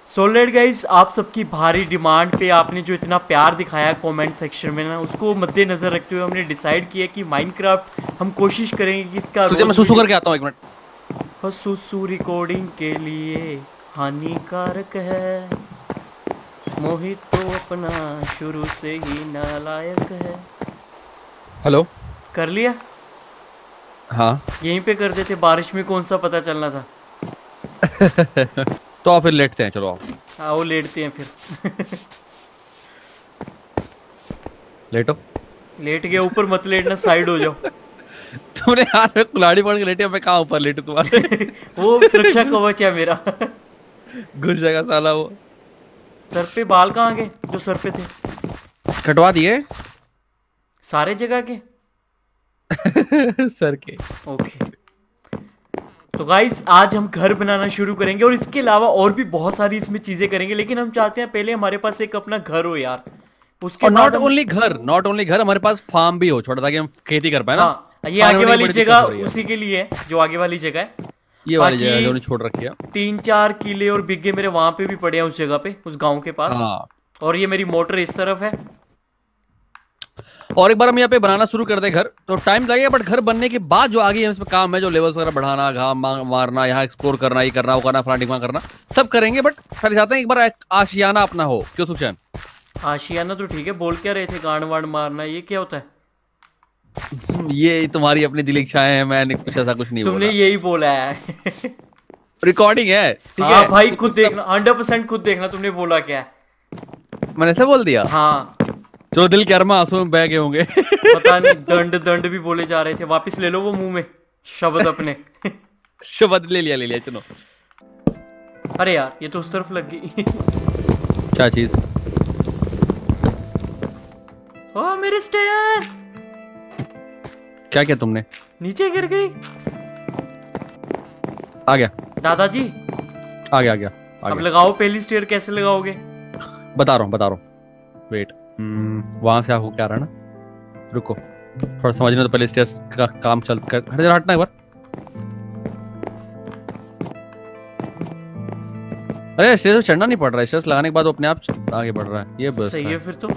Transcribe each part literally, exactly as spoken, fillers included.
सोलेड guys, आप सबकी भारी डिमांड पे आपने जो इतना प्यार दिखाया कमेंट सेक्शन में ना, उसको मद्देनजर रखते हुए हमने डिसाइड किया कि माइनक्राफ्ट हम कोशिश करेंगे कि इसका मैं सुसु करके आता हूँ एक मिनट। सुसु रिकॉर्डिंग के लिए हानिकारक है, मोहित तो अपना शुरू से ही नालायक है। हेलो, कर लिया? हाँ यहीं पे कर देते, बारिश में कौन सा पता चलना था। तो आप फिर लेटते हैं, चलो आओ। आओ लेटते हैं फिर। लेटो। लेट गया, ऊपर मत लेटना, साइड हो जाओ। तुमने हाथ में कुल्हाड़ी पकड़ के लेटे, मैं कहाँ ऊपर लेटू तुम्हारे? वो सुरक्षा कवच है मेरा। घुस जाएगा साला वो। सर पे बाल कहाँ गए जो सर पे थे? कटवा दिए सारे जगह के। सर के। ओके, तो गाइस आज हम घर बनाना शुरू करेंगे और इसके अलावा और भी बहुत सारी इसमें चीजें करेंगे, लेकिन हम चाहते हैं पहले हमारे पास एक अपना घर हो यार। उसके बाद नॉट ओनली घर, नॉट ओनली घर, हमारे पास फार्म भी हो छोटा, ताकि हम खेती कर पाए ना। हाँ, ये आगे वाली जगह उसी के लिए है, जो आगे वाली जगह है, ये वाली जगह जो छोड़ रखी है। तीन चार किले और बिग्गे मेरे वहां पे भी पड़े हैं उस जगह पे, उस गांव के पास। हाँ। और ये मेरी मोटर इस तरफ है। और एक बार हम यहाँ पे बनाना शुरू कर दे घर, तो टाइम लगेगा, बट घर बनने के बाद जो आगे इसमें काम है, जो लेवल्स वगैरह बढ़ाना, घाम मारना, यहाँ एक्सप्लोर करना, ये करना, वो करना, फलाना करना, सब करेंगे। बट पहले चाहते हैं एक बार आशियाना अपना हो। क्यों सुखचैन? आशियाना तो ठीक है, बोल क्या रहे थे, गांड वांड मारना, ये क्या होता है? ये तुम्हारी अपनी दिल इच्छाएं हैं, मैंने कुछ ऐसा कुछ नहीं बोला। तुमने यही बोला है। रिकॉर्डिंग है, ठीक हाँ है भाई, खुद देखना, हंड्रेड परसेंट खुद देखना तुमने बोला क्या है। मैंने ऐसा बोल दिया? हाँ चलो, दिल के अरमा आंसू में बह गए होंगे। पता नहीं, दंड दंड भी बोले जा रहे थे। वापस ले लो वो मुंह में शब्द अपने। शब्द ले लिया ले लिया चलो। अरे यार, ये तो उस तरफ लग गई। क्या चीज? ओ मेरे स्टेयर। क्या किया तुमने? नीचे गिर गई। आ गया दादाजी, आ गया आ गया आ अब गया। लगाओ पहली स्टेयर। कैसे लगाओगे? बता रहा हूँ बता रहा हूँ वेट। वहां से आपको क्या रहा ना, रुको थोड़ा समझने तो पहले स्टेयर्स का काम चल कर। हट जरा, हटना एक बार। अरे स्टेयर्स पे चढ़ना नहीं पड़ रहा है, स्टेयर्स लगाने के बाद वो अपने आप आगे बढ़ रहा है। ये बस सही है फिर तो।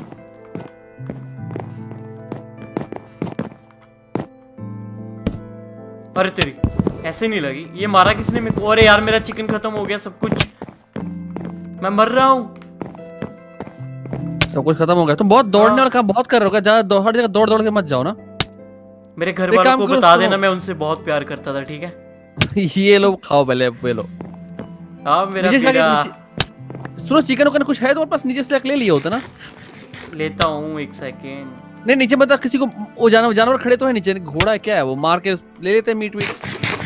अरे तेरी, ऐसे नहीं लगी। ये मारा किसने मेरे को? अरे यार, मेरा चिकन खत्म हो गया, सब कुछ, मैं मर रहा हूँ। सब कुछ खत्म हो गया। तुम बहुत दौड़ने वाला काम बहुत कर रहे हो, ज्यादा हर जगह दौड़ दौड़ के मत जाओ ना। मेरे घर वालों को बता देना, मैं उनसे बहुत प्यार करता था, ठीक है? ये लो खाओ पहले, ये लो। हाँ मेरा बेटा। सुनो, चिकन उकन कुछ है तुम्हारे पास? नीचे से ले लिया होता ना। लेता हूँ, एक सेकेंड। नहीं नीचे मतलब किसी को, वो जानवर जानवर खड़े तो है नीचे, घोड़ा है क्या है वो, मार के ले लेते हैं मीट वीट।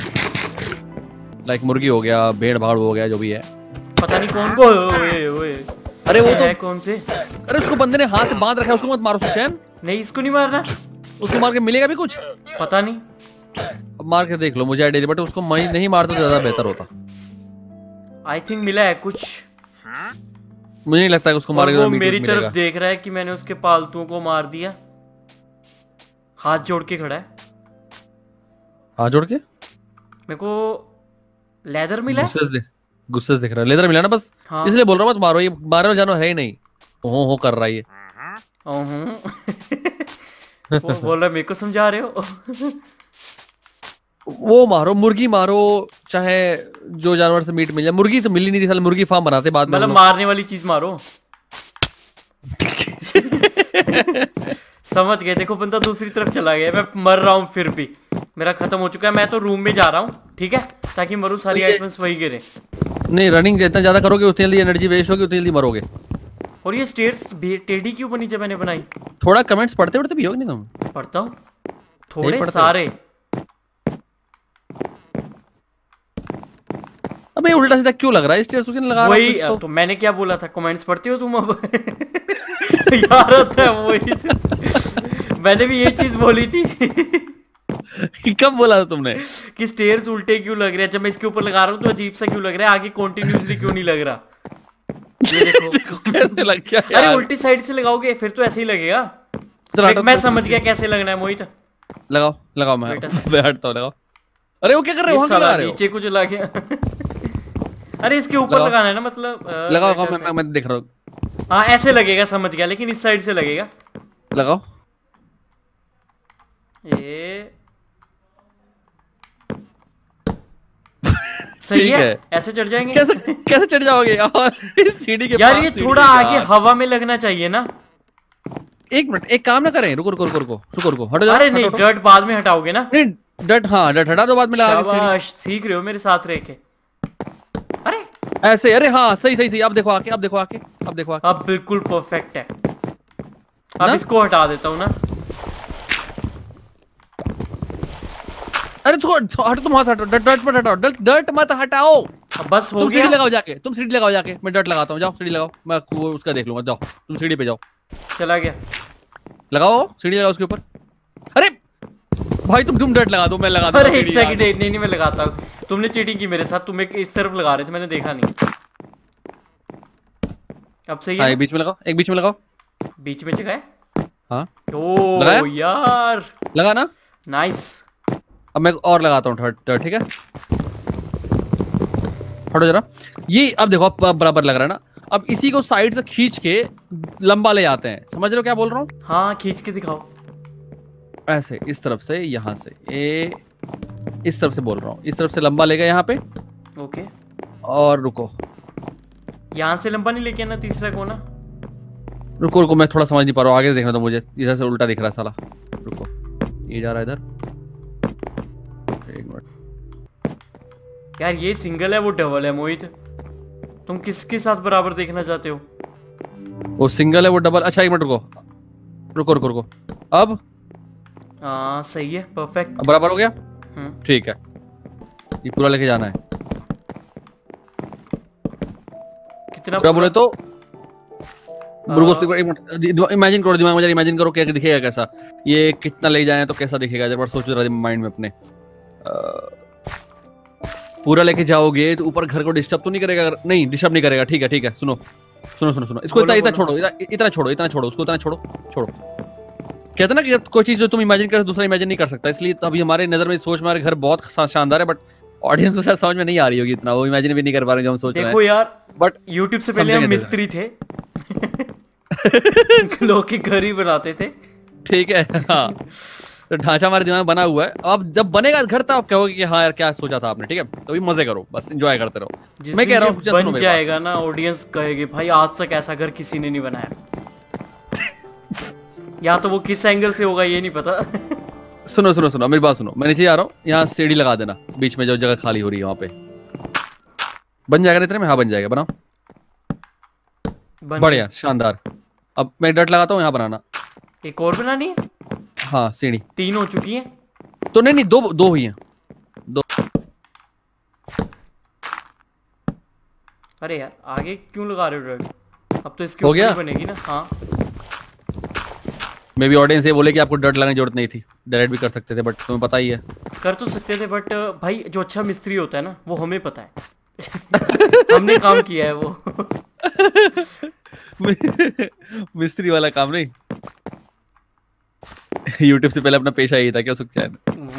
लाइक मुर्गी हो गया, भेड़ भाड़ हो गया, जो भी है। पता नहीं कौन को। ओए ओए, अरे वो तो है कौन से? अरे उसको बंदे ने हाथ से बांध रखा है, उसको मत मारो सुखचैन। नहीं, इसको नहीं मारना। उसको मार के मिलेगा भी कुछ? पता नहीं, अब मार के देख लो, मुझे आइडिया, बट उसको नहीं मारता तो ज्यादा बेहतर होता। आई थिंक मिला है कुछ। मुझे नहीं लगता है उसको मार के वो मेरी तरफ देख रहा है कि मैंने उसके पालतुओं को मार दिया। हाथ जोड़ के खड़ा है। हाथ जोड़ के? मेरे को लेदर मिला। गुस्से से गुस्से से दिख रहा है, लेदर मिला ना बस। हाँ। इसलिए बोल रहा हूँ मत मारो, ये मारे वाला जानवर है ही नहीं। हो हो कर रहा है ये। वो बोल रहा है, मेरे को समझा रहे हो? वो मारो, मुर्गी मारो, चाहे जो जानवर से मीट मिल जाए। मुर्गी तो मिली नहीं थी, मुर्गी फार्म बनाते बाद में। मतलब मारने वाली चीज मारो। समझ गए? देखो बंदा दूसरी तरफ चला गया, मैं मर रहा हूँ फिर भी। मेरा खत्म हो चुका है, मैं तो रूम में जा रहा हूँ, ठीक है, ताकि मरू, सारी आइटम्स वही गिरे। नहीं, रनिंग जितना ज्यादा करोगे उतनी जल्दी एनर्जी वेस्ट होगी, उतनी जल्दी मरोगे। और ये स्टेयर्स टेढ़ी क्यों बनी जब मैंने बनाई? थोड़ा कमेंट्स पढ़ते पढ़ते भी हो नहीं तुम? पढ़ता हूँ थोड़े सारे। अबे उल्टा सीधा क्यों लग रहा है स्टेयर्स? क्यों लगा वही तो, तो मैंने क्या बोला था? कमेंट्स पढ़ते हो तुम अब? यार होता है वही तो। मैंने भी ये चीज बोली थी। कब बोला था तुमने कि स्टेयर्स उल्टे क्यों लग रहे हैं? जब मैं इसके ऊपर लगा रहा हूँ तो अजीब सा क्यों लग रहा है, आगे कंटिन्यूअसली क्यों नहीं लग रहा? ये देखो, देखो कैसे लग गया। अरे उल्टी साइड से लगाओगे फिर तो ऐसे ही लगेगा। तो मैं समझ गया कैसे लगना है मोहित। लगाओ लगाओ, मैं हटता हूँ, लगाओ। अरे वो क्या कर रहे हो? साला नीचे कुछ लगा गया। अरे इसके ऊपर लगाना है ना, मतलब लगाओ लगाओ, मैं मैं देख रहा हूँ। हाँ ऐसे लगेगा, समझ गया, लेकिन इस साइड से लगेगा। लगाओ ये सही है, है। ऐसे चढ़ जाएंगे। कैसे कैसे चढ़ जाओगे यार इस सीढ़ी के यार पास? ये थोड़ा आगे हवा में लगना चाहिए ना। एक मिनट, एक काम ना करें, रुको रुको रुको रुको रुको रुको हटो जाओ। अरे नहीं, डर्ट बाद में हटाओगे ना? नहीं डर्ट, हाँ डर्ट हटा दो बाद में लगा के। शाबाश, सीख रहे हो मेरे साथ रह के। अरे ऐसे, अरे हाँ सही सही सही। अब देखो आके, अब देखो आके, अब देखो आके, अब बिल्कुल परफेक्ट है। अब इसको हटा देता हूँ ना। अरे हटो, तुम वहां से हटो, डर्ट डर्ट मत हटाओ, डर्ट डर्ट मत हटाओ। अब बस हो तुम गया। सीढ़ी लगाओ जाके, तुम सीढ़ी लगाओ जाके, मैं डर्ट लगाता हूँ। जाओ सीढ़ी लगाओ, मैं उसका देख लूंगा। जाओ तुम सीढ़ी पे जाओ। चला गया। लगाओ सीढ़ी, लगाओ उसके ऊपर। अरे भाई तुम तुम डर्ट लगा दो, मैं लगा दूंगा। अरे एक सेकंड, नहीं नहीं मैं लगाता हूँ। तुमने चीटिंग की मेरे साथ, तुम एक इस तरफ लगा रहे थे, मैंने देखा नहीं। अब सही है। एक बीच में लगाओ, एक बीच में लगाओ। बीच में जगह है। हाँ ओ यार, लगा ना? नाइस। अब मैं और लगाता हूँ थर्ड, ठीक है? हटो जरा। ये अब देखो, अब बराबर लग रहा है ना? अब इसी को साइड से खींच के लंबा ले आते हैं। समझ रहे हो क्या बोल रहा हूँ? हाँ खींच के दिखाओ। ऐसे, इस तरफ से, यहाँ से, ए इस तरफ से बोल रहा हूँ, इस तरफ से लंबा ले गया यहाँ पे। ओके। और रुको, यहाँ से लंबा नहीं लेके आना, तीसरा कोना। रुको रुको, मैं थोड़ा समझ नहीं पा रहा हूँ, आगे देखना तो मुझे इधर से उल्टा दिख रहा है साला। रुको, ये जा रहा है इधर। एक मिनट यार, ये सिंगल है, वो डबल है। मोहित, तुम किसके साथ बराबर देखना चाहते हो? वो सिंगल है, वो डबल। अच्छा एक मिनट रुको रुको रुको रुको। अब हाँ सही है, परफेक्ट। अब बराबर हो गया। ठीक है, ये पूरा लेके जाना है। कितना पूरा बोले तो इमेजिन करो, दिमाग में इमेजिन करो क्या दिखेगा, कैसा ये कितना ले जाए तो कैसा दिखेगा। जब सोचो जरा माइंड में अपने, पूरा लेके जाओगे तो ऊपर घर को डिस्टर्ब तो नहीं करेगा? नहीं डिस्टर्ब नहीं करेगा। ठीक है ठीक है, सुनो सुनो सुनो सुनो, इसको इतना इतना छोड़ो, इतना छोड़ो, इतना छोड़ो, उसको इतना छोड़ो छोड़ो। कहते ना कि कोई चीज जो तुम इमेजिन कर दूसरा इमेजिन नहीं कर सकता, इसलिए तो अभी हमारे नजर में सोच में हमारे घर बहुत शानदार है, बट ऑडियंस को शायद समझ में नहीं आ रही होगी इतना, वो इमेजिन भी नहीं कर पा रहे जो हम सोच रहे हैं। देखो यार, बट यूट्यूब से पहले हम मिस्त्री थे लोग के घर ही बनाते थे। ठीक है, हाँ तो ढांचा हमारे दिमाग में बना हुआ है। अब जब बनेगा घर तब आप कहोगे कि हाँ यार क्या सोचा था आपने। ठीक है, तो भी मजे करो, बस एंजॉय करते रहो। मैं कह रहा हूँ बन जाएगा ना, ऑडियंस कहेगी भाई आज तक ऐसा घर किसी ने नहीं बनाया। या तो वो किस एंगल से होगा ये नहीं पता। सुनो सुनो सुनो, मेरी बात सुनो, मैं नीचे आ रहा हूँ, यहाँ सीढ़ी लगा देना बीच में जो जगह खाली हो रही है वहां पे। बन जाएगा इतने में? हाँ बन जाएगा, बनाओ। बढ़िया, शानदार। अब मैं डट लगाता हूँ, यहाँ बनाना। एक और बनानी है? हाँ सीढ़ी तीन हो चुकी हैं तो। नहीं नहीं, दो दो हुई हैं, दो। अरे यार आगे क्यों लगा रहे हो डट? अब तो इसके हो गया बनेगी ना। हाँ मे बी ऑडियंस ये बोले कि आपको डट लगाने की जरूरत नहीं थी, डायरेक्ट भी कर सकते थे, बट तुम्हें पता ही है। कर तो सकते थे, बट भाई जो अच्छा मिस्त्री होता है ना वो हमें पता है। हमने काम किया है वो। मिस्त्री वाला काम नहीं। यूट्यूब से पहले अपना पेशा यही था क्या सुख चैन?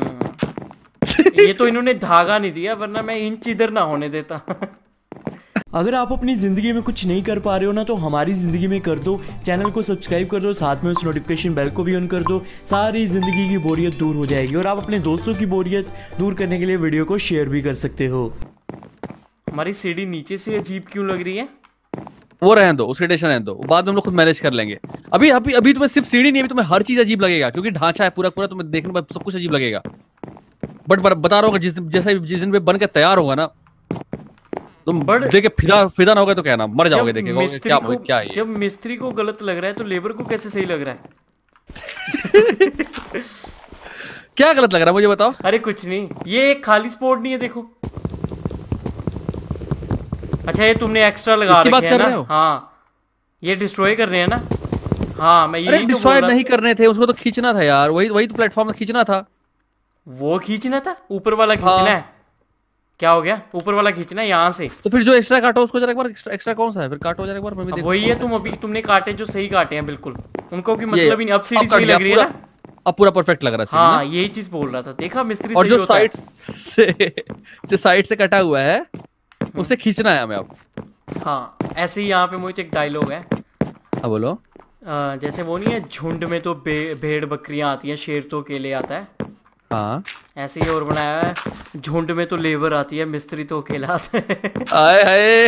ये तो इन्होंने धागा नहीं दिया, वरना मैं इंच इधर ना होने देता। अगर आप अपनी ज़िंदगी में कुछ नहीं कर पा रहे हो ना, तो हमारी ज़िंदगी में कर दो। चैनल को सब्सक्राइब कर दो, साथ में उस नोटिफिकेशन बेल को भी ऑन कर दो। सारी ज़िंदगी की बोरियत दूर हो जाएगी, और आप अपने दोस्तों की बोरियत दूर करने के लिए वीडियो को शेयर भी कर सकते हो। हमारी सीढ़ी नीचे से अजीब क्यों लग रही है? वो रहने दो, उसकी टेंशन रहने दो, बाद में हम लोग खुद मैनेज कर लेंगे। अभी अभी अभी तुम्हें सिर्फ सीढ़ी नहीं, अभी तुम्हें हर चीज अजीब लगेगा, क्योंकि ढांचा है पूरा पूरा, तुम्हें देखने में सब कुछ अजीब लगेगा। बट बता रहा हूँ, जिस जैसा जिस दिन पे बन के तैयार होगा ना, तुम देखे फिदा फिदा ना होगा तो कहना, मर जाओगे देखे क्या क्या है। जब मिस्त्री को गलत लग रहा है तो लेबर को कैसे सही लग रहा है? क्या गलत लग रहा है मुझे बताओ? अरे कुछ नहीं, ये एक खाली स्पॉट नहीं है, देखो। अच्छा ये तुमने एक्स्ट्रा लगा रखे हैं ना? हाँ ये डिस्ट्रॉय कर रहे हैं ना? हाँ मैं यही तो डिस्ट्रॉय नहीं करने थे, उसको तो खींचना था यार, वही वही तो प्लेटफॉर्म में खींचना था। वो खींचना था, ऊपर वाला खींचना है। क्या हो गया? ऊपर वाला खींचना है यहाँ से। तो फिर जो एक्स्ट्रा काटो उसको जरा एक बार, एक्स्ट्रा एक्स्ट्रा कौन सा है फिर काटो जरा एक बार, मैं भी देखूं। वही है, तुम अभी तुमने काटे जो सही काटे हैं बिल्कुल, उनको की मतलब ही नहीं। अब सीढ़ी सही लग रही है ना? अब पूरा परफेक्ट लग रहा है। हाँ यही चीज बोल रहा था, देखा मिस्त्री। और जो साइड से जो साइड से कटा हुआ है उसे खींचना है हमें अब। हाँ ऐसे ही यहाँ पे मोहित एक डायलॉग है। हाँ बोलो। आ, जैसे वो नहीं है, झुंड में तो बे, भेड़ बकरियां आती हैं, शेर तो अकेले आता है। हाँ ऐसे ही और बनाया है, झुंड में तो लेबर आती है, मिस्त्री तो अकेला आता है। आए हाय।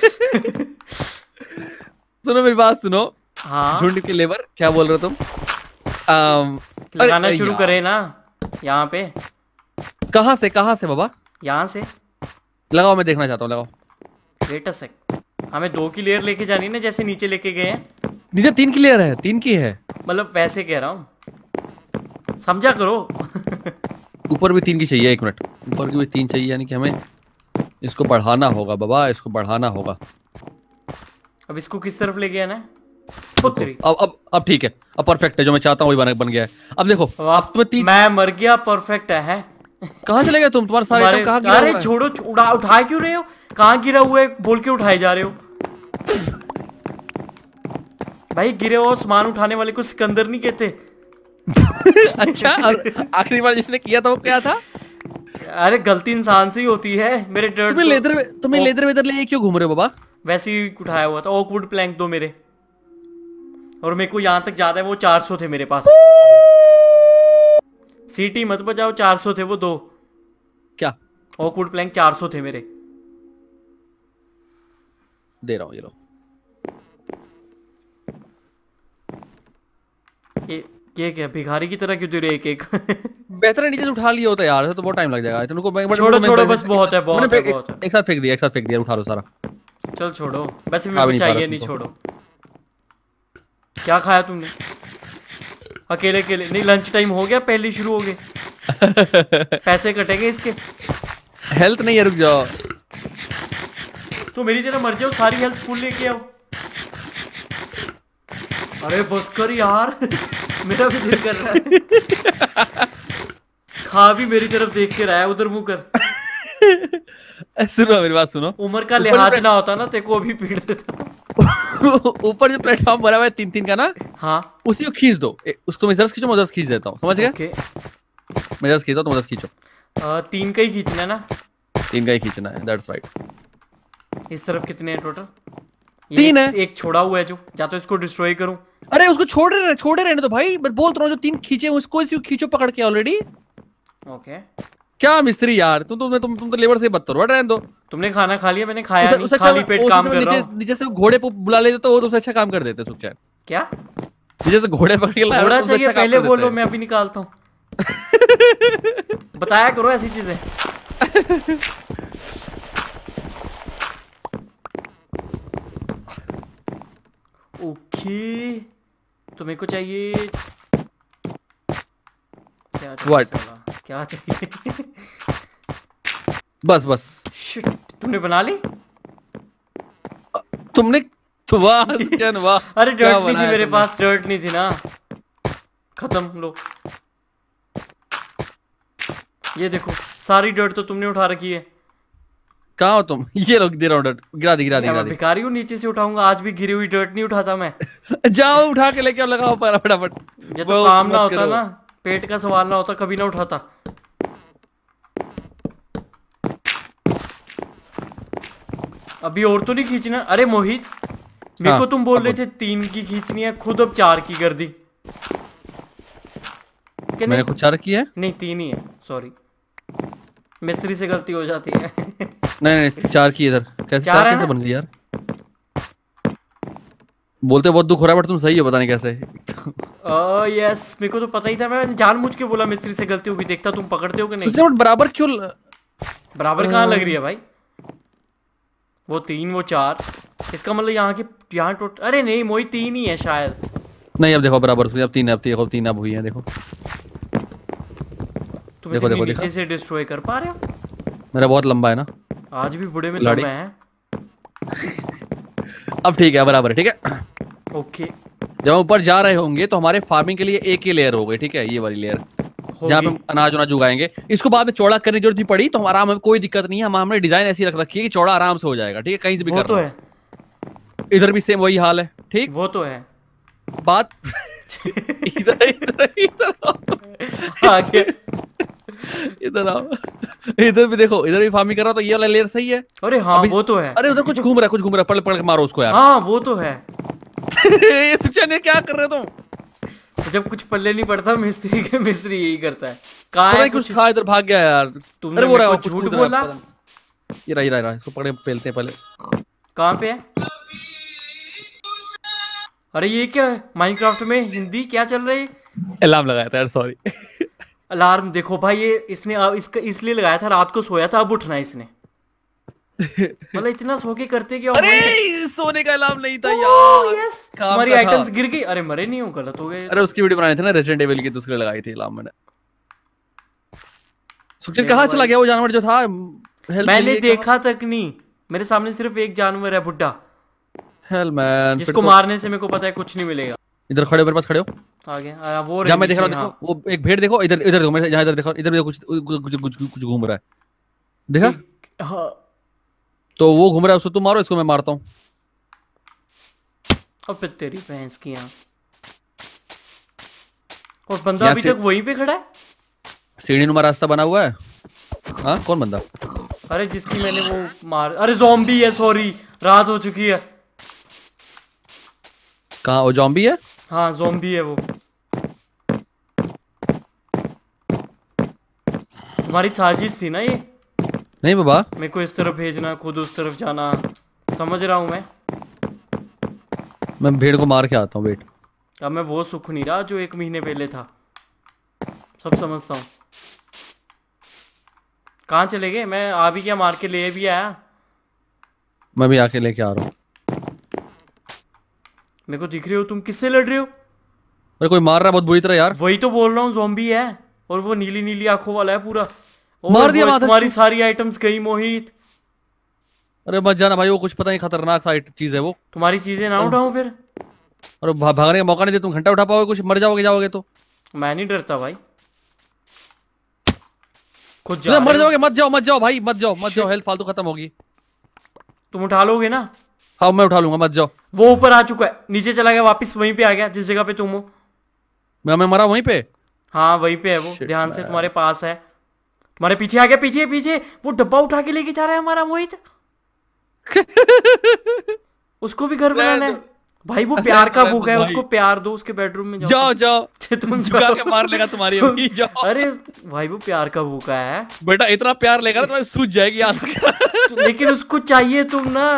सुनो मेरी बात सुनो। हाँ झुंड के लेबर क्या बोल रहे हो तुम? आम, लगाना शुरू करें ना यहाँ पे। कहाँ से कहाँ से बाबा? यहाँ से लगाओ, मैं देखना चाहता हूँ, लगाओ। वेट अ सेक, हमें दो की लेयर लेके जानी ना, जैसे नीचे लेके गए हैं। नीचे तीन की लेयर है, तीन की है। मतलब वैसे कह रहा हूँ, समझा करो। ऊपर भी तीन की चाहिए, एक मिनट। ऊपर की भी तीन चाहिए, यानी कि हमें इसको बढ़ाना होगा बाबा, इसको बढ़ाना होगा। अब इसको किस तरफ ले गया ना? अब अब अब ठीक है, अब परफेक्ट है, जो मैं चाहता हूँ वही बन बन गया है। अब देखो, अब तुम्हें तीन... मैं मर गया, परफेक्ट है, है? कहाँ चले गए तुम? तुम्हारे सारे आइटम कहाँ गिरा हुआ है? अरे छोड़ो, उड़ा उठा क्यों रहे हो? कहाँ गिरा हुआ है बोल के उठाए जा रहे हो? भाई गिरे हो सामान उठाने वाले को सिकंदर नहीं कहते। अच्छा, और आखिरी बार जिसने किया था वो क्या था? अरे गलती इंसान से ही होती है। मेरे डर तुम्हें लेदर तुम्हें लेदर वेदर ले क्यों घूम रहे हो बाबा? वैसे ही उठाया हुआ था। ऑकवुड प्लैंक दो मेरे, और मेरे को यहाँ तक ज्यादा है, वो चार सौ थे मेरे पास। सीटी मत बजाओ, चार सौ थे वो दो। क्या? ऑकवुड प्लैंक चार सौ थे मेरे। दे रहा हूँ, ये लो। ये ये क्या भिखारी की तरह क्यों दे रहे एक एक? बेहतर है नीचे से उठा लिया होता है यार, तो बहुत टाइम लग जाएगा। तुमको छोड़ो छोड़ो बस, बहुत है बहुत है बहुत है। एक साथ फेंक दिया, एक साथ फेंक दिया, उठा लो सारा। चल छोड़ो, वैसे मेरे को चाहिए नहीं, छोड़ो। क्या खाया तुमने? अकेले अकेले नहीं, लंच टाइम हो गया, पहले शुरू हो गए। पैसे कटेंगे इसके। हेल्थ नहीं है, रुक जाओ। तो मेरी तरह मर जाओ, सारी हेल्थ फुल लेके आओ। अरे बस कर यार। मेरा भी दिल कर रहा है। खा भी मेरी तरफ देख के रहा है, उधर मुंह कर। सुनो मेरी बात सुनो। उम्र का लिहाज ना होता ना तेरे को अभी पीट देता। ऊपर जो प्लेटफॉर्म बना हुआ है तीन तीन का ना, हाँ उसी को खींच दो। उसको मैं इधर खींचो, मैं उधर खींच देता हूँ, समझ गए? ओके। मैं इधर खींचो, तुम उधर खींचो। आ, तीन का ही खींचना है ना? तीन का ही खींचना है, दैट्स राइट। इस तरफ कितने हैं टोटल? तीन है। एक छोड़ा हुआ है जो, या तो इसको डिस्ट्रॉय करूं। अरे उसको छोड़ रहे छोड़े रहने तो भाई, मैं बोल रहा हूँ जो तीन खींचे उसको इसी खींचो पकड़ के ऑलरेडी। ओके। क्या मिस्त्री यार, तुम तुम तुम तुम तो लेबर से बदतर हो, रहने दो। तुमने खाना खा लिया? मैंने खाया नहीं, खाली पेट काम कर रहा हूं। नीचे से घोड़े को बुला लेते तो वो तुमसे अच्छा काम कर देते सुख चैन। क्या? नीचे से घोड़े पकड़ के लाया, घोड़ा चाहिए पहले बोलो, मैं अभी निकालता हूँ। बताया करो ऐसी चीजें। ओके, तो मेरे को चाहिए क्या? What? क्या चाहिए? बस बस। शिट, तुमने बना ली? तुमने वाह वाह। अरे डर्ट नहीं थी मेरे पास, डर्ट नहीं थी ना। खत्म, लो ये देखो, सारी डर्ट तो तुमने उठा रखी है। कहाँ हो तुम? ये लोग दे रहा हूँ डर्ट, गिरा दी गिरा दी गिरा दी। भिखारी हूँ, नीचे से उठाऊंगा। आज भी गिरी हुई डर्ट नहीं उठाता मैं। जाओ उठा के लेके लगाओ फटाफट। ये तो काम ना होता ना, पेट का सवाल ना होता, कभी ना उठाता। अभी और तो नहीं खींचना? अरे मोहित, मेरे हाँ, को तुम बोल रहे थे तीन की खींचनी है, खुद अब चार की कर दी। मैंने खुद चार की है? नहीं तीन ही है, सॉरी, मिस्त्री से गलती हो जाती है। नहीं नहीं चार की इधर कैसे चार, चार कैसे बन गई यार? बोलते बहुत दुख हो रहा है, बट तुम सही हो, पता नहीं कैसे। uh, यस मेरे को तो पता ही था, मैं जानबूझ के बोला मिस्त्री से गलती होगी, देखता तुम पकड़ते हो कि नहीं। बट बराबर क्यों? बराबर कहाँ लग रही है भाई? वो तीन वो चार, इसका मतलब यहाँ के यहाँ टोटल, अरे नहीं मोई तीन ही है शायद। नहीं अब देखो बराबर, अब तीन अब देखो तीन अब हुई है, देखो तुम देखो देखो नीचे से डिस्ट्रॉय कर पा रहे हो? मेरा बहुत लंबा है ना, आज भी बुढ़े में दम है। अब ठीक है, बराबर है, ठीक है ओके। जब हम ऊपर जा रहे होंगे तो हमारे फार्मिंग के लिए एक ही लेयर हो गई, ठीक है, ये वाली लेयर जहाँ पे हम अनाज उनाज उगाएंगे। इसको बाद में चौड़ा करने की जरूरत पड़ी तो हमारा आराम, कोई दिक्कत नहीं है, हम हमने डिजाइन ऐसी रख रखी है कि चौड़ा आराम से हो जाएगा, ठीक है, कहीं से भी कर तो है। इधर भी सेम वही हाल है, ठीक, वो तो है बात। इधर इधर इधर आगे इधर आओ, इधर भी देखो, इधर भी फार्मिंग कर रहा तो ये वाला लेयर सही है। अरे हाँ वो तो है। अरे उधर कुछ घूम रहा है, कुछ घूम रहा है, पकड़ पकड़ के मारो उसको यार। हाँ वो तो है। ये शिक्षण ये क्या कर रहे हो तुम? जब कुछ पल्ले नहीं पड़ता मिस्त्री के मिस्त्री यही करता है। कहाँ है कुछ खा इधर भाग गया यार। तुमने वो रहा कुछ झूठ बोला। ये रहा, ये रहा, इसको पकड़े पेलते हैं पहले। कहाँ पे है? अरे ये क्या है माइनक्राफ्ट में हिंदी क्या चल रही है? अलार्म लगाया था यार, सॉरी। अलार्म देखो भाई, ये इसने इसका इसलिए लगाया था, रात को सोया था, अब उठना है इसने। मतलब इतना सो के करते क्या? अरे सोने का अलार्म नहीं था यार। यस हमारी आइटम्स गिर गई। अरे मरे नहीं हो, गलत हो गए। अरे उसकी वीडियो बनानी थी ना रेजिडेंट एविल की, तो उसके लिए लगाई थी अलार्म मैंने। सुखचन कहाँ चला गया वो जानवर जो था? मैंने देखा तक नहीं, मेरे सामने सिर्फ एक जानवर है बुड्ढा। हेल मैन, जिसको मारने से मेरे को पता है कुछ नहीं मिलेगा। इधर खड़े हो, मेरे पास खड़े हो। आगे आ, वो जहाँ मैं देख रहा हूँ, देखो वो एक भेड़ देखो, इधर इधर देखो, मैं जहाँ इधर देखो, इधर भी कुछ कुछ कुछ कुछ घूम रहा है, देखा? हाँ। तो वो घूम रहा है, उसको तुम मारो, इसको मैं मारता हूँ। और फिर तेरी भैंस की यहाँ। और बंदा अभी तक वहीं पे खड़ा है। सीढ़ी नुमा रास्ता बना हुआ है। हाँ कौन बंदा? अरे जिसकी मैंने वो मार, अरे ज़ॉम्बी है, सॉरी रात हो चुकी है। कहाँ वो ज़ॉम्बी है? हाँ ज़ॉम्बी है वो। तुम्हारी साजिश थी ना ये? नहीं बाबा, मेरे को इस तरफ भेजना, खुद उस तरफ जाना, समझ रहा हूँ मैं। मैं भेड़ को मार के आता हूँ, वेट। अब मैं वो सुख नहीं रहा जो एक महीने पहले था, सब समझता हूँ। कहाँ चले गए? मैं आ भी क्या, मार के ले भी आया। मैं भी आके लेके आ रहा हूँ। मेरे को दिख रहे हो तुम, किससे लड़ रहे हो? अरे कोई मार रहा है बहुत बुरी तरह यार। वही तो बोल रहा हूँ, ज़ॉम्बी है और वो नीली नीली आंखों वाला है पूरा। मार दिया माधर। तुम्हारी सारी आइटम्स गई मोहित। अरे मत जाना भाई, वो कुछ पता नहीं खतरनाक सा चीज है वो। तुम्हारी चीजें ना उठाऊं फिर? अरे भा, भागने का मौका नहीं दे, तुम घंटा उठा पाओगे, कुछ मर जाओगे जाओगे तो। मैं नहीं डरता भाई, खुद जा मर जाओगे। मत जाओ मत जाओ भाई, मत जाओ मत जाओ, हेल्थ फालतू खत्म होगी। तुम उठा लोगे ना? हाँ मैं उठा लूंगा, मत जाओ। वो ऊपर आ चुका है, नीचे चला गया, वापस वहीं पे आ गया जिस जगह पे तुम हो। मैं मैं मरा वहीं पे। हाँ वहीं पे है वो, ध्यान से, तुम्हारे पास है, तुम्हारे पीछे आ गया, पीछे पीछे वो डब्बा उठा के लेके जा रहा है हमारा मोहित। उसको भी घर बनाना है भाई, वो प्यार का भूखा है, उसको प्यार दो, उसके बेडरूम में जाओ। जाओ जाओ, तुम झुका के मार लेगा तुम्हारी अम्मी, जाओ। अरे भाई वो प्यार का भूखा है बेटा, इतना प्यार लेगा ना तुम्हें सूझ जाएगी यार। लेकिन उसको चाहिए तुम ना।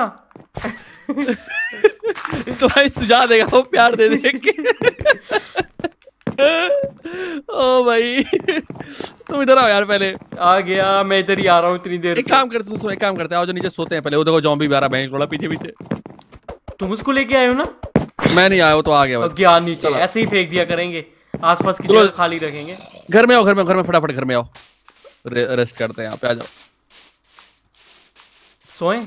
तो भाई सुझा देगा वो प्यार दे दे के। ओ भाई तुम इधर आओ यार, पहले आ गया, मैं इधर ही आ रहा हूँ इतनी देर से। एक काम करते हैं, एक काम करते हैं, आओ जो नीचे सोते हैं पहले। वो देखो ज़ॉम्बी भी आ रहा है, थोड़ा पीछे पीछे। तुम उसको लेके आए हो ना? मैं नहीं आया, वो तो आ गया। गया नीचे, ऐसे ही फेंक दिया करेंगे, आसपास की जगह खाली रखेंगे। घर में आओ, घर में घर में फटाफट घर में आओ, रे, रेस्ट करते हैं, यहाँ पे आ जाओ। सोए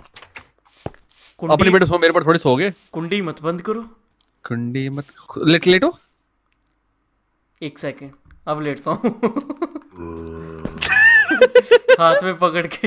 अपनी बेटे सो, मेरे पर थोड़ी सो गए। कुंडी मत बंद करो, कुंडी मत, लेट लेटो एक सेकंड, अब लेटता हूँ। हाथ में पकड़ के।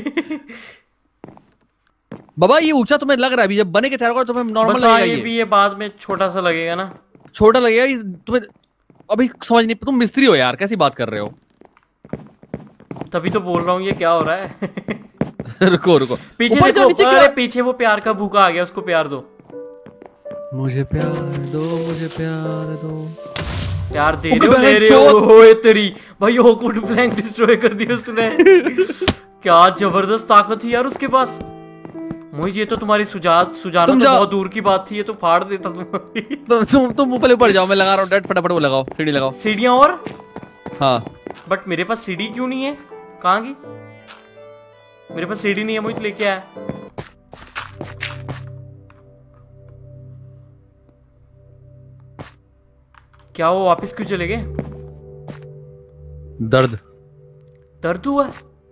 बाबा ये ऊंचा तुम्हें लग रहा है, अभी जब बने के तैयार होगा तुम्हें नॉर्मल लगेगा। ये भी ये बाद में छोटा सा लगेगा ना, छोटा लगेगा ये तुम्हें, अभी समझ नहीं। तुम मिस्त्री हो यार, कैसी बात कर रहे हो? तभी तो बोल रहा हूँ ये क्या हो रहा है। रुको रुको, पीछे देखो, अरे पीछे वो प्यार का भूखा आ गया, उसको प्यार दो। मुझे प्यार दो, मुझे प्यार दो। प्यार दे रहे हो, ले रहे हो, होए तेरी भाई, होकुड प्लैंक डिस्ट्रॉय कर दिया उसने। क्या जबरदस्त ताकत थी यार उसके पास। मोहित ये तो तुम्हारी सुजात सुजाना तो बहुत दूर की बात थी, ये तो फाड़ देता तुम। तुम तुम तुम ऊपर ऊपर जाओ, मैं लगा रहा हूँ डेट, फटाफट वो लगाओ, सीढ़ी लगाओ। सीढ़ियां और? हाँ बट मेरे पास सीढ़ी क्यों नहीं है? कहाँ की? मेरे पास सीढ़ी नहीं है, मोहित लेके आया। क्या वो वापस क्यों चले गए? दर्द दर्द हुआ?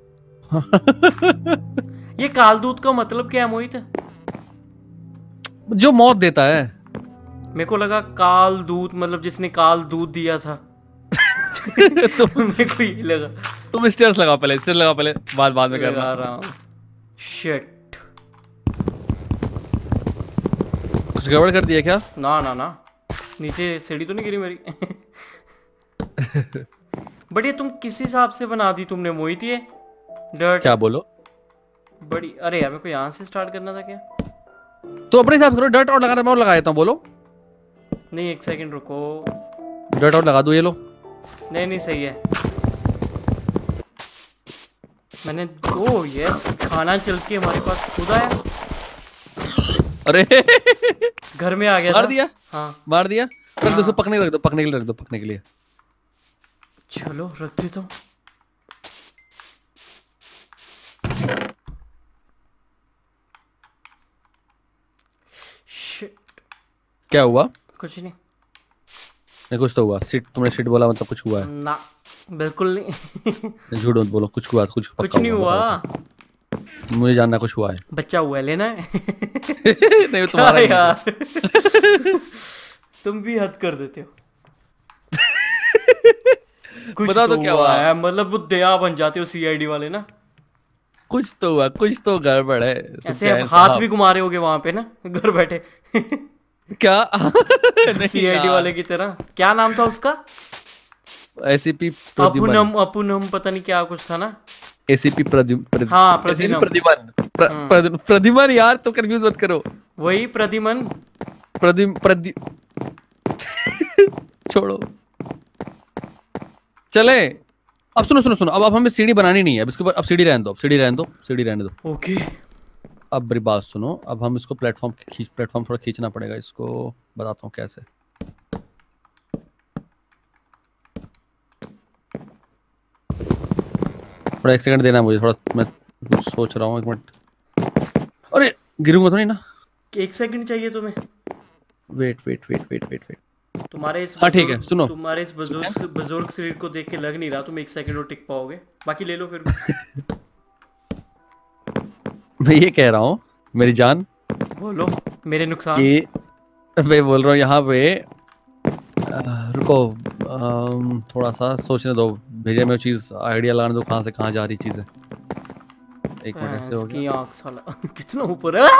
ये कालदूत का मतलब क्या है मोहित? जो मौत देता है। मेरे को लगा कालदूत मतलब जिसने काल दूध दिया था। तो मेरे को ये लगा। तुम स्टेयर्स लगाओ पहले, स्टेयर्स लगाओ पहले, बाद बाद में करना। लगा रहा हूँ। शिट, कुछ गड़बड़ कर दिया क्या? ना ना ना, नीचे सीढ़ी तो नहीं गिरी मेरी। बढ़िया, तुम किस हिसाब से बना दी तुमने मोहित ये डर्ट? क्या बोलो? बड़ी, अरे यार मेरे को यहाँ से स्टार्ट करना था क्या? तो अपने हिसाब से करो, डर्ट और लगाना मैं और लगा देता हूँ, बोलो। नहीं एक सेकंड रुको, डर्ट और लगा दो, ये लो। नहीं नहीं सही है, मैंने ओ यस खाना चल के हमारे पास खुद आया। अरे घर में आ गया मार था। दिया? हाँ मार दिया। हाँ। रख दो उसको, पकने के लिए रख दो, पकने के लिए रख दो, पकने के लिए। चलो रख देता हूँ। शिट, क्या हुआ? कुछ नहीं। नहीं कुछ तो हुआ। सिट, तुमने सिट बोला मतलब कुछ हुआ है? ना बिल्कुल नहीं। झूठ मत बोलो, कुछ हुआ, कुछ कुछ नहीं हुआ, मुझे जानना कुछ हुआ है। बच्चा हुआ है, लेना है। नहीं तुम्हारा ही यार तुम भी हद कर देते हो। कुछ बता तो दो क्या हुआ हुआ है, मतलब वो दया बन जाते हो सीआईडी वाले ना। कुछ तो हुआ, कुछ तो गड़बड़ है। ऐसे हाथ भी घुमा रहे होगे वहां पे ना घर बैठे। क्या? सीआईडी वाले की तरह। क्या नाम था उसका? एसीपी अपुनम, अपुनम पता नहीं क्या कुछ था ना। एसीपी प्रद्युमन। हाँ प्रद्युमन, प्रद्युमन प्रद्युमन यार, तो कंफ्यूज मत करो। वही प्रद्युमन। प्रद्युम प्रद्यु छोड़ो, चले। अब सुनो सुनो सुनो, अब अब हमें सीढ़ी बनानी नहीं है अब इसके ऊपर। अब सीढ़ी रहने दो, अब सीढ़ी रहने दो, सीढ़ी रहने दो। ओके अब मेरी बात सुनो, अब हम इसको प्लेटफॉर्म खींच प्लेटफॉर्म थोड़ा खींचना पड़ेगा, इसको बताता हूँ कैसे। थोड़ा एक सेकंड देना मुझे, थोड़ा मैं सोच रहा हूँ, एक मिनट। अरे गिरूंगा तो नहीं ना? एक सेकंड चाहिए तुम्हें? Wait wait wait wait wait wait तुम्हारे इस हाँ ठीक है, सुनो। तुम्हारे इस बुजुर्ग बुजुर्ग शरीर को देख के लग नहीं रहा तुम एक सेकंड और टिक पाओगे। बाकी ले लो फिर। मैं ये कह रहा हूँ मेरी जान, बोलो मेरे नुकसान कि मैं बोल रहा हूँ यहाँ पे आ, रुको, आम, थोड़ा सा सोचने दो, भेजे में चीज आइडिया लगाने दो, कहाँ से कहाँ जा रही चीज है। एक मिनट, ऐसे हो गया। आँख साला कितना ऊपर है।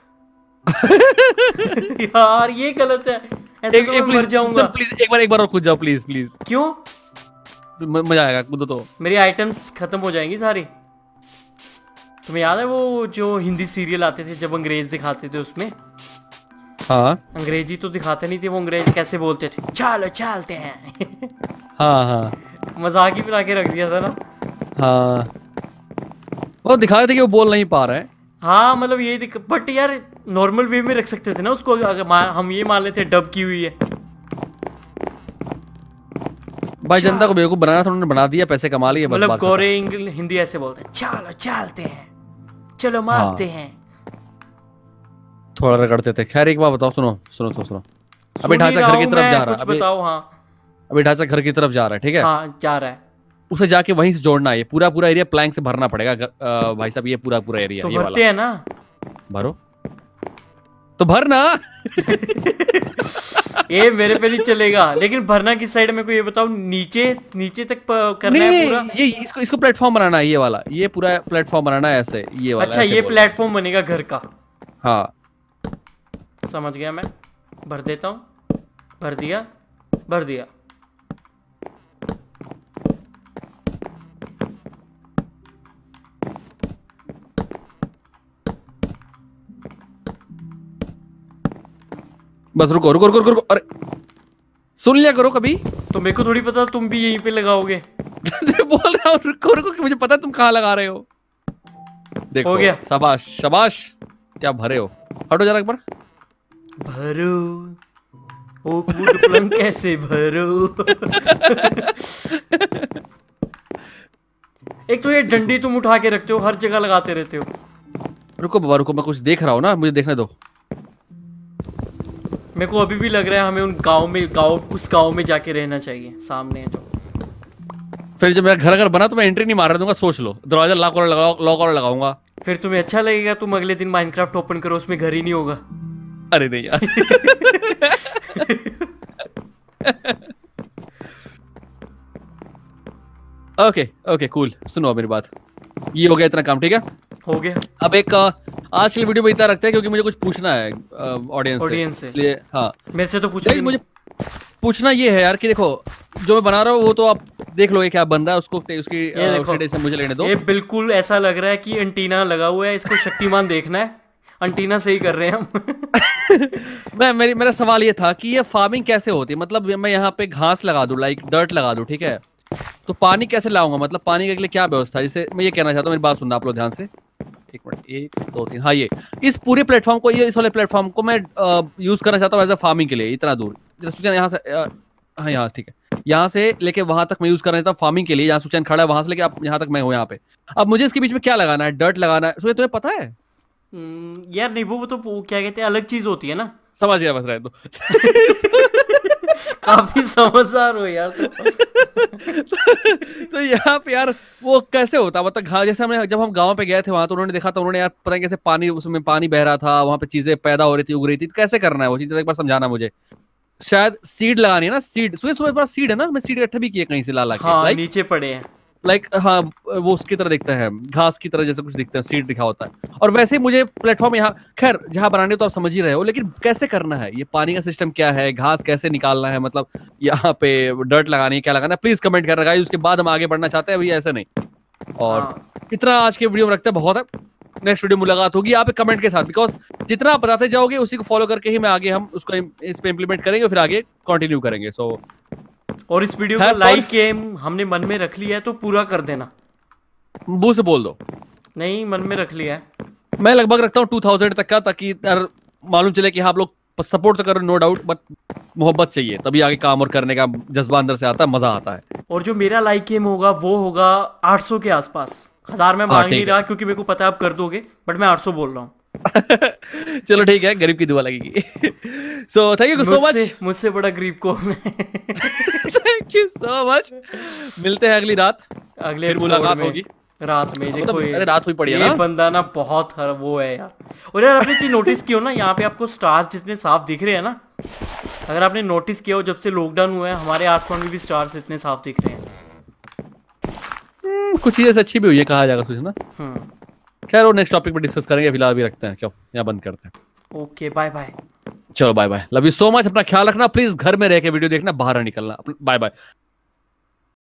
यार ये गलत है, ऐसे एक, तो एक मैं मर जाऊंगा। प्लीज एक बार एक बार और कूद जाओ, प्लीज प्लीज। क्यों? मजा आएगा, कूदो तो। मेरी आइटम्स खत्म हो जाएंगी सारी। तुम्हें याद है वो जो हिंदी सीरियल आते थे जब अंग्रेज दिखाते थे उसमें? हाँ अंग्रेजी तो दिखाते नहीं थे, वो अंग्रेज कैसे बोलते थे, चलो चलते हैं। हाँ हाँ मजाक ही बना के रख दिया था ना। हाँ, वो दिखा रहे थे कि वो बोल नहीं पा रहे हैं। हाँ मतलब यही दिक... बट यार नॉर्मल वे में रख सकते थे ना उसको, अगर हम ये मान लेते डब की हुई है। भाई जनता को बेवकूफ बनाना था, उन्होंने बना दिया, पैसे कमा लिए, बस मतलब बात गोरे इंग्लिश हिंदी ऐसे बोलते हैं, चलो चलते हैं, चलो मारते हैं। थोड़ा रगड़ते थे। खैर एक बात बताओ, सुनो सुनो सुनो सुनो, अभी ढांचा घर की तरफ जा रहा है, बताओ। हाँ अभी ढांचा घर की तरफ जा रहा है, ठीक है? हाँ जा रहा है। उसे जाके वहीं से जोड़ना है, ये पूरा पूरा एरिया प्लैंक से भरना पड़ेगा भाई साहब, ये पूरा पूरा एरिया। तो ये भरते हैं ना? भरो तो भरना। ये मेरे पे नहीं चलेगा, लेकिन भरना किस साइड में को ये बताओ, नीचे नीचे तक करना है पूरा? ये इसको इसको प्लेटफॉर्म बनाना है, ये वाला, ये पूरा प्लेटफॉर्म बनाना है ऐसे, ये वाला। अच्छा ये प्लेटफॉर्म बनेगा घर का? हाँ समझ गया मैं, भर देता हूँ। भर दिया, भर दिया। बस रुको रुको रुको रुको, अरे सुन लिया करो कभी। तो मेरे को थोड़ी पता तुम भी यहीं पे लगाओगे। बोल रहा हूँ रुको रुको, कि मुझे पता है तुम कहाँ लगा रहे हो। देखो हो गया, शाबाश शाबाश, क्या भरे हो। हटो जरा एक बार। भरो ओ कूद पलंग कैसे भरो। एक तो ये डंडी तुम उठा के रखते हो, हर जगह लगाते रहते हो। रुको बाबा रुको, मैं कुछ देख रहा हूँ ना, मुझे देखने दो। मेरे को अभी भी लग रहा है हमें उन गांव में गांव उस गांव में जाके रहना चाहिए, सामने है जो। फिर जब मेरा घर अगर बना तो मैं एंट्री नहीं मार दूंगा, सोच लो। दरवाजा लॉक और लगा लॉक और लगाऊंगा। फिर तुम्हें अच्छा लगेगा, तुम अगले दिन माइनक्राफ्ट ओपन करो, उसमें घर ही नहीं होगा। अरे नहीं यार। ओके ओके कूल, सुनो मेरी बात, ये हो गया इतना काम, ठीक है? हो गया। अब एक आज की वीडियो में इतना रखते हैं, क्योंकि मुझे कुछ पूछना है ऑडियंस से, ऑडियंस से, इसलिए हाँ मेरे से तो पूछा मुझे पूछना ये है यार कि देखो जो मैं बना रहा हूँ वो तो आप देख लोगे क्या बन रहा है, उसको उसकी उसकी से मुझे लेने दो। ये बिल्कुल ऐसा लग रहा है कि एंटीना लगा हुआ है, इसको शक्तिमान देखना है, एंटीना सही कर रहे हैं हम। मैं मेरी मेरा सवाल ये था कि ये फार्मिंग कैसे होती है, मतलब मैं यहाँ पे घास लगा दूं, लाइक डर्ट लगा दूं, ठीक है, तो पानी कैसे लाऊंगा, मतलब पानी के लिए क्या व्यवस्था है? जैसे मैं ये कहना चाहता हूँ, मेरी बात सुनना आप लोग ध्यान से, एक मिनट, एक दो तीन, हाँ, ये इस पूरे प्लेटफॉर्म को, ये इस वाले प्लेटफॉर्म को मैं यूज करना चाहता हूँ एज अ फार्मिंग के लिए, इतना दूर सुचैन यहाँ से, uh, हाँ यहाँ ठीक है, यहाँ से लेके वहां तक मैं यूज करना चाहता हूँ फार्मिंग के लिए, यहाँ सुचैन खड़ा है, वहां से लेके आप यहाँ तक मैं हूँ यहाँ पे। अब मुझे इसके बीच में क्या लगाना है, डर्ट लगाना है, सुचैन तुम्हें पता है? यार नहीं, वो तो वो क्या कहते हैं, अलग चीज होती है ना। समझ गया, बस रहे तो काफी समझदार हो यार तो। तो यहाँ पे यार वो कैसे होता, मतलब घास, जैसे हमने जब हम गांव पे गए थे वहां तो उन्होंने देखा, तो उन्होंने यार पता नहीं कैसे पानी, उसमें पानी बह रहा था, वहां पे चीजें पैदा हो रही थी, उग रही थी, तो कैसे करना है वो चीज एक बार समझाना मुझे। शायद सीड लगानी है ना, सीड, सुबह सुबह पास सीड है ना, मैं सीड इकट्ठा भी किया कहीं से ला ला के, हाँ, लाइक नीचे पड़े हैं, लाइक हाँ वो उसकी तरह दिखता है, घास की तरह जैसे कुछ दिखता है, सीड दिखा होता है। और वैसे ही मुझे प्लेटफॉर्म यहाँ, खैर जहाँ बनाने तो आप समझ ही रहे हो, लेकिन कैसे करना है, ये पानी का सिस्टम क्या है, घास कैसे निकालना है, मतलब यहाँ पे डर्ट लगानी है, क्या लगाना है, प्लीज कमेंट कर रहा है, उसके बाद हम आगे बढ़ना चाहते हैं, अभी ऐसे नहीं। और इतना आज के वीडियो में रखते हैं, बहुत है, नेक्स्ट वीडियो मुलाकात होगी यहाँ पे कमेंट के साथ, बिकॉज जितना आप बताते जाओगे उसी को फॉलो करके ही मैं आगे हम उसको इस पे इम्प्लीमेंट करेंगे, फिर आगे कंटिन्यू करेंगे। सो और इस वीडियो को लाइक एम हमने मन में रख लिया है तो पूरा कर देना, मुंह से बोल दो। नहीं, मन में रख लिया है, मैं लगभग रखता हूँ टू थाउजेंड तक का, ताकि यार मालूम चले कि हाँ आप लोग सपोर्ट तो करो, नो डाउट, बट मोहब्बत चाहिए, तभी आगे काम और करने का जज्बा अंदर से आता है, मजा आता है। और जो मेरा लाइक एम होगा वो होगा आठ सौ के आसपास, हजार में मांग नहीं रहा क्योंकि मेरे को पता है आप कर दोगे, बट मैं आठ सौ बोल रहा हूँ। चलो ठीक है, गरीब की दुआ लगेगी। So thank you so much, मुझसे बड़ा गरीब को। थैंक यू सो मच, मिलते हैं अगली रात, अगले मुलाकात होगी रात में। देखो ये, अरे रात हुई पड़ी है ये ना, बंदा ना बहुत हर वो है यार। और यार आपने चीज नोटिस की हो ना, यहाँ पे आपको स्टार्स जितने साफ दिख रहे हैं ना, अगर आपने नोटिस किया हो, जब से लॉकडाउन हुआ है हमारे आसमान में भी स्टार्स इतने साफ दिख रहे हैं। कुछ चीजें अच्छी भी हुई है, कहा जाएगा कुछ ना। खैर वो नेक्स्ट टॉपिक पे डिस्कस करेंगे, फिलहाल भी रखते हैं, क्यों यहाँ बंद करते हैं। Okay, bye bye. चलो bye bye, love you so much, अपना ख्याल रखना प्लीज, घर में रह के वीडियो देखना, बाहर निकलना, बाय बाय।